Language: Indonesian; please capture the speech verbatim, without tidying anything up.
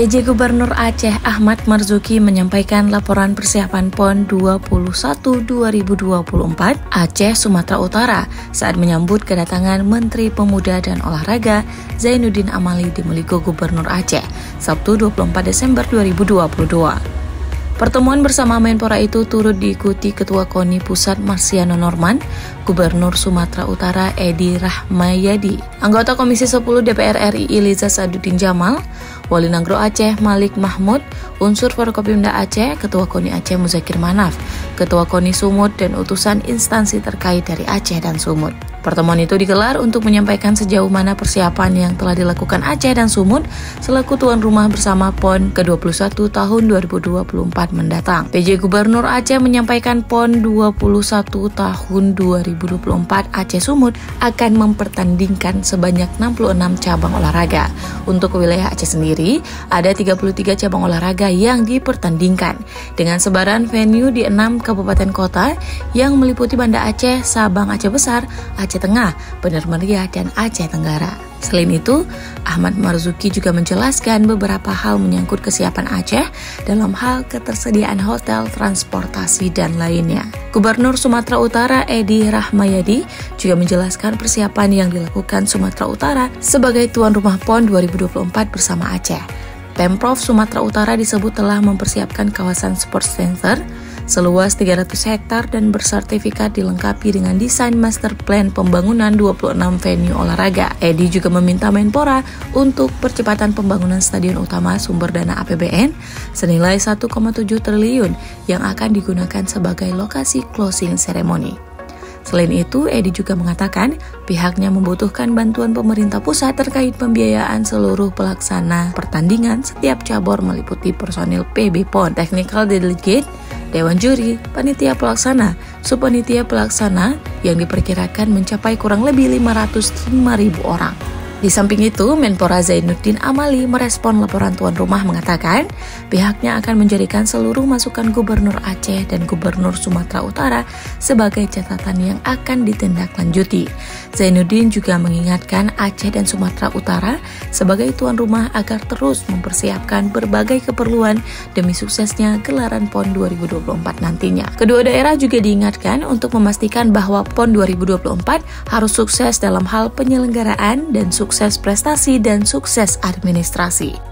P J Gubernur Aceh Ahmad Marzuki menyampaikan laporan persiapan PON dua puluh satu dua ribu dua puluh empat Aceh Sumatera Utara saat menyambut kedatangan Menteri Pemuda dan Olahraga Zainuddin Amali di Meliko Gubernur Aceh, Sabtu dua puluh empat Desember dua ribu dua puluh dua. Pertemuan bersama Menpora itu turut diikuti Ketua KONI Pusat Marsiano Norman, Gubernur Sumatera Utara Edi Rahmayadi, anggota Komisi sepuluh D P R R I Liza Saduddin Jamal, Wali Nagro Aceh Malik Mahmud, unsur Forkopimda Aceh, Ketua KONI Aceh Muzakir Manaf, Ketua KONI Sumut, dan utusan instansi terkait dari Aceh dan Sumut. Pertemuan itu digelar untuk menyampaikan sejauh mana persiapan yang telah dilakukan Aceh dan Sumut selaku tuan rumah bersama PON ke dua puluh satu tahun dua ribu dua puluh empat mendatang. P J Gubernur Aceh menyampaikan PON dua puluh satu tahun dua ribu dua puluh empat Aceh Sumut akan mempertandingkan sebanyak enam puluh enam cabang olahraga. Untuk wilayah Aceh sendiri, ada tiga puluh tiga cabang olahraga yang dipertandingkan dengan sebaran venue di enam kabupaten kota yang meliputi Banda Aceh, Sabang Aceh Besar, Aceh Tengah, Bener Meriah, dan Aceh Tenggara. Selain itu, Ahmad Marzuki juga menjelaskan beberapa hal menyangkut kesiapan Aceh dalam hal ketersediaan hotel, transportasi, dan lainnya. Gubernur Sumatera Utara Edi Rahmayadi juga menjelaskan persiapan yang dilakukan Sumatera Utara sebagai tuan rumah PON dua ribu dua puluh empat bersama Aceh. Pemprov Sumatera Utara disebut telah mempersiapkan kawasan sports center seluas tiga ratus hektar dan bersertifikat dilengkapi dengan desain master plan pembangunan dua puluh enam venue olahraga. Edi juga meminta Menpora untuk percepatan pembangunan stadion utama sumber dana A P B N senilai satu koma tujuh triliun yang akan digunakan sebagai lokasi closing ceremony. Selain itu, Edi juga mengatakan pihaknya membutuhkan bantuan pemerintah pusat terkait pembiayaan seluruh pelaksana pertandingan setiap cabur meliputi personil P B PON, technical delegate, Dewan Juri, Panitia Pelaksana, Subpanitia Pelaksana yang diperkirakan mencapai kurang lebih lima ratus lima ribu orang. Di samping itu, Menpora Zainuddin Amali merespon laporan tuan rumah mengatakan pihaknya akan menjadikan seluruh masukan Gubernur Aceh dan Gubernur Sumatera Utara sebagai catatan yang akan ditindaklanjuti. Zainuddin juga mengingatkan Aceh dan Sumatera Utara sebagai tuan rumah agar terus mempersiapkan berbagai keperluan demi suksesnya gelaran PON dua ribu dua puluh empat nantinya. Kedua daerah juga diingatkan untuk memastikan bahwa PON dua ribu dua puluh empat harus sukses dalam hal penyelenggaraan dan sukses sukses prestasi dan sukses administrasi.